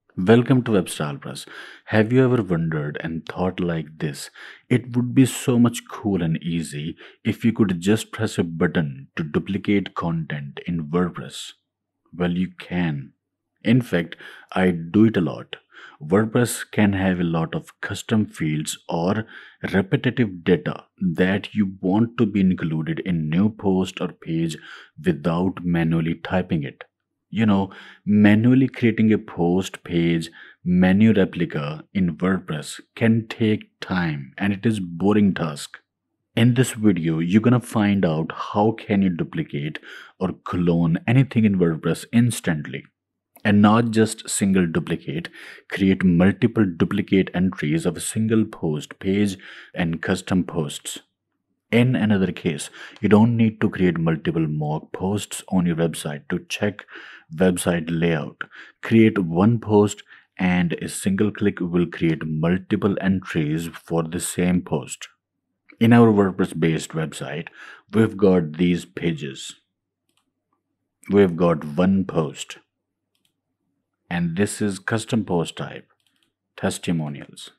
Welcome to WebStylePress. Have you ever wondered and thought like this? It would be so much cool and easy if you could just press a button to duplicate content in WordPress. Well, you can. In fact, I do it a lot. WordPress can have a lot of custom fields or repetitive data that you want to be included in new post or page without manually typing it. Manually creating a post page menu replica in WordPress can take time and it is boring task. In this video, you're gonna find out how can you duplicate or clone anything in WordPress instantly. And not just single duplicate, create multiple duplicate entries of a single post page and custom posts. In another case, you don't need to create multiple mock posts on your website to check website layout. Create one post and a single click will create multiple entries for the same post. In our WordPress based website, we've got these pages. We've got one post, and this is custom post type, testimonials.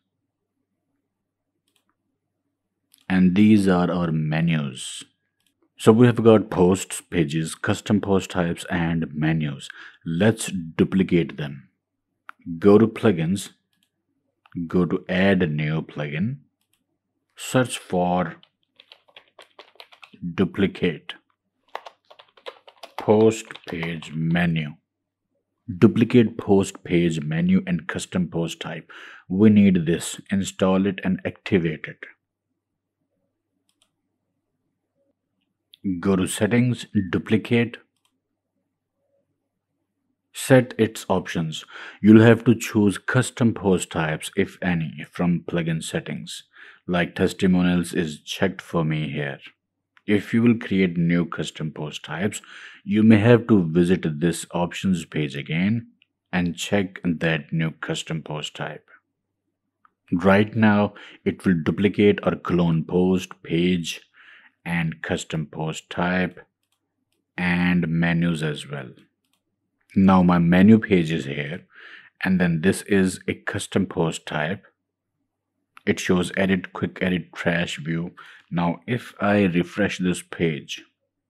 And these are our menus. So we have got posts, pages, custom post types, and menus. Let's duplicate them. Go to plugins, go to add a new plugin, search for duplicate post page menu. Duplicate post page menu and custom post type. We need this. Install it and activate it. Go to settings, duplicate, set its options. You'll have to choose custom post types, if any, from plugin settings. Like testimonials is checked for me here. If you will create new custom post types, you may have to visit this options page again and check that new custom post type. Right now, it will duplicate or clone post, page, and custom post type and menus as well. Now my menu page is here, and then this is a custom post type. It shows edit, quick edit, trash view. Now if I refresh this page,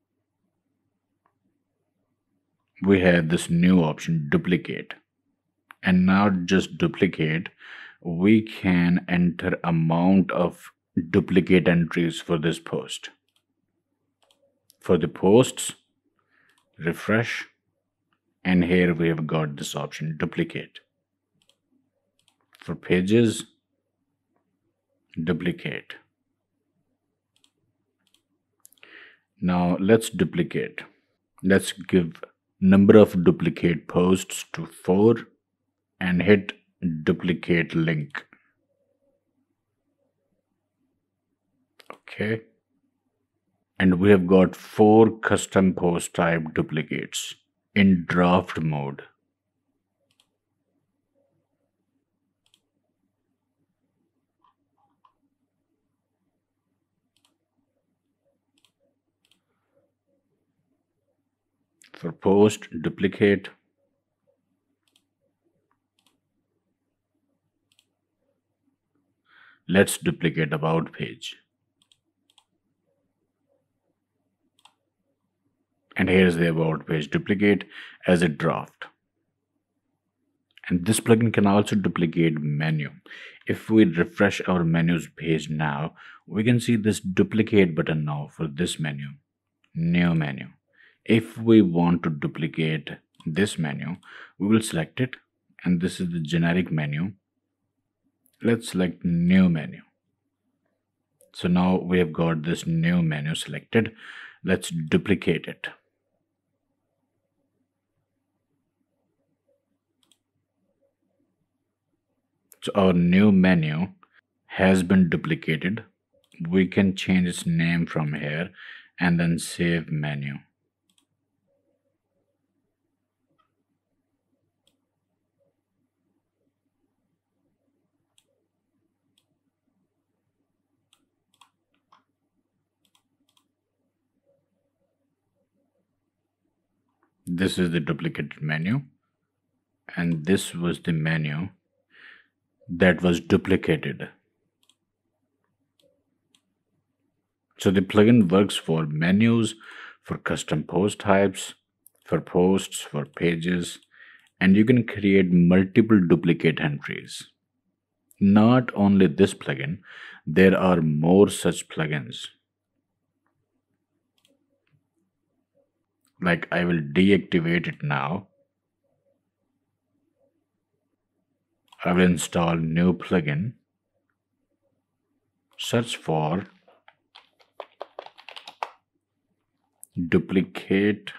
we have this new option, duplicate. And not just duplicate, we can enter amount of duplicate entries for this post. For the posts, refresh, and here we have got this option, duplicate. For pages, duplicate. Now let's duplicate. Let's give number of duplicate posts to 4 and hit duplicate link. Okay. And we have got 4 custom post type duplicates in draft mode. For post, duplicate. Let's duplicate about page. And here's the about page, duplicate as a draft. And this plugin can also duplicate menu. If we refresh our menus page now, we can see this duplicate button now for this menu, new menu. If we want to duplicate this menu, we will select it, and this is the generic menu. Let's select new menu. So now we have got this new menu selected. Let's duplicate it. So our new menu has been duplicated. We can change its name from here and then save menu. This is the duplicated menu, and this was the menu that was duplicated. So the plugin works for menus, for custom post types, for posts, for pages, and you can create multiple duplicate entries. Not only this plugin, there are more such plugins. Like I will deactivate it now. I will install new plugin. Search for duplicate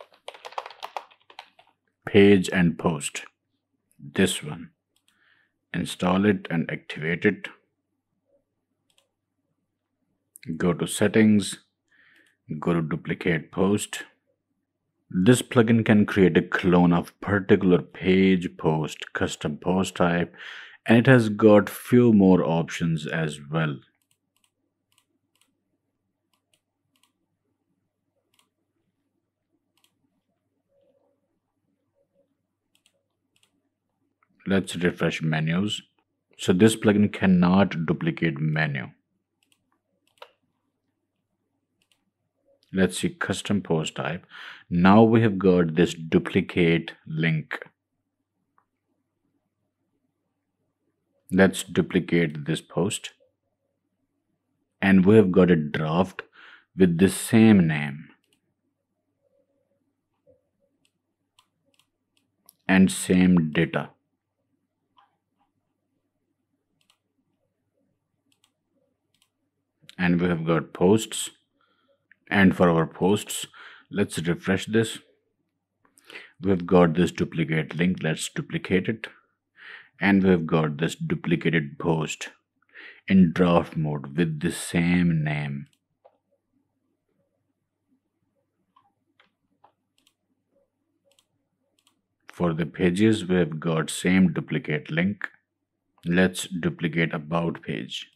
page and post. This one. Install it and activate it. Go to settings. Go to duplicate post. This plugin can create a clone of particular page, post, custom post type, and it has got few more options as well. Let's refresh menus. So this plugin cannot duplicate menu. Let's see custom post type. Now we have got this duplicate link. Let's duplicate this post. And we have got a draft with the same name and same data. And we have got posts. And for our posts, let's refresh this. We've got this duplicate link. Let's duplicate it. And we've got this duplicated post in draft mode with the same name. For the pages, we've got same duplicate link. Let's duplicate about page.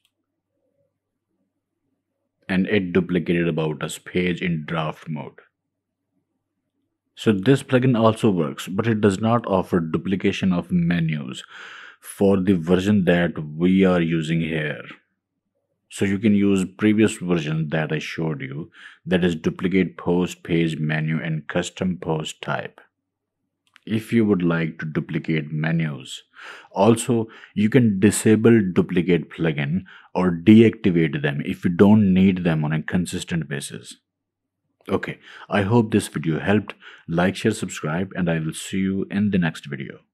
And it duplicated about us page in draft mode. So this plugin also works, but it does not offer duplication of menus for the version that we are using here. So you can use previous version that I showed you, that is duplicate post, page, menu, and custom post type. If you would like to duplicate menus, also you can disable duplicate plugin or deactivate them if you don't need them on a consistent basis. Okay, I hope this video helped. Like, share, subscribe, and I will see you in the next video.